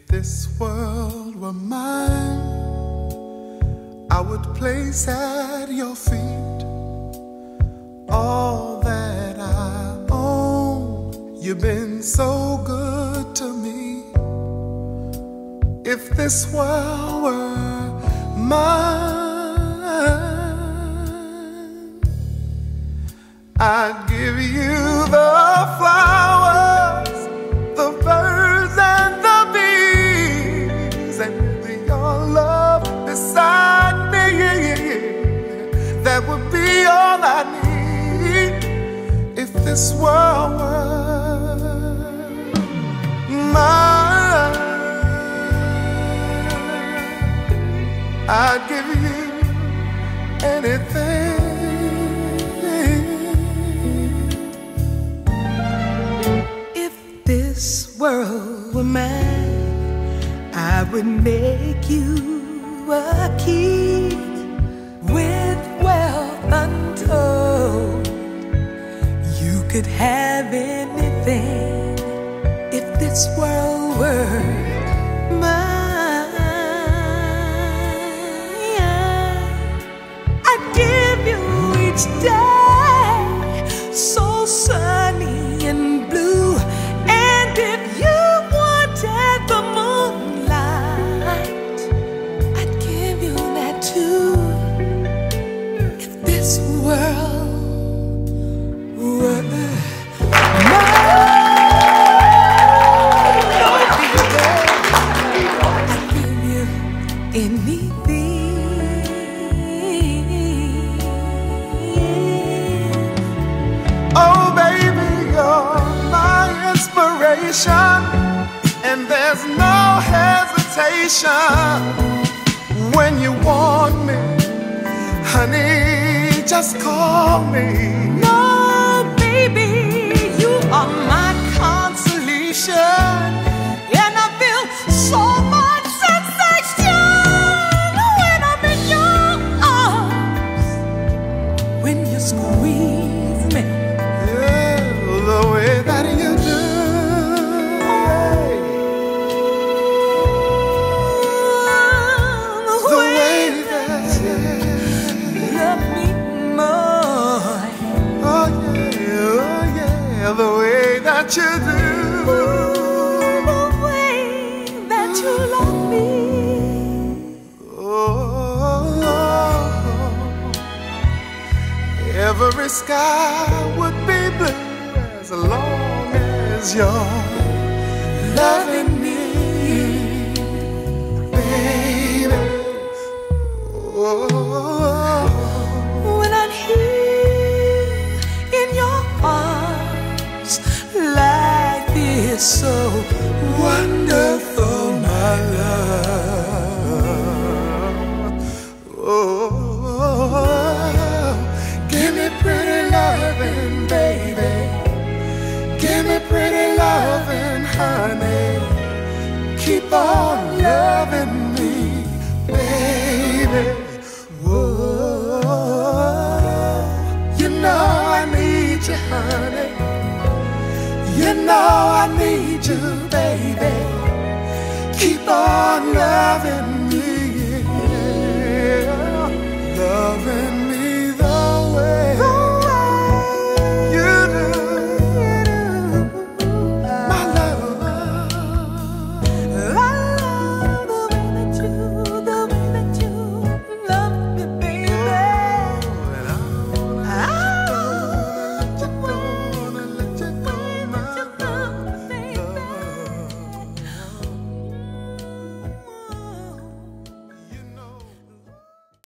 this world were mine, I would place at your feet all that I own. You've been so good to me. If this world were mine, I'd give you the flowers, the birds and the bees, and your love beside me. That would be all I need if this world were mine. I'd give you anything. This world were mine, I would make you a king with wealth untold. You could have anything if this world were mine. I'd give you each day so sunny and blue. If you wanted the moonlight, I'd give you that too. If this world were mine, I'd give you anything. Oh baby, you're my inspiration, and there's no hesitation. When you want me, honey, just call me. No, baby, you are my consolation, and I feel so much sensation when I'm in your arms, when you squeeze me. Yeah, the way that you do. The way that you do. Ooh, the way that you love me. Oh, every sky would be blue as long as you're loving me, baby. Oh, when I'm here in your arms, life is so wonderful, my love. Oh, give me pretty loving, baby. Give me pretty loving, honey. Keep on loving me, baby. Whoa, you know I need you, honey. You know I need you, baby. Keep on loving me.